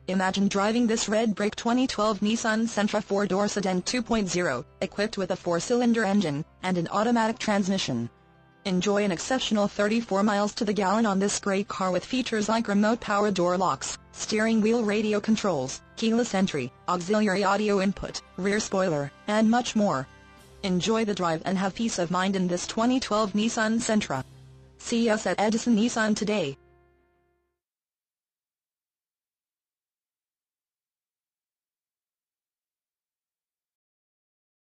Imagine driving this red brick 2012 Nissan Sentra 4-door sedan 2.0, equipped with a 4-cylinder engine and an automatic transmission. Enjoy an exceptional 34 miles to the gallon on this great car with features like remote power door locks, steering wheel radio controls, keyless entry, auxiliary audio input, rear spoiler, and much more. Enjoy the drive and have peace of mind in this 2012 Nissan Sentra. See us at Edison Nissan today.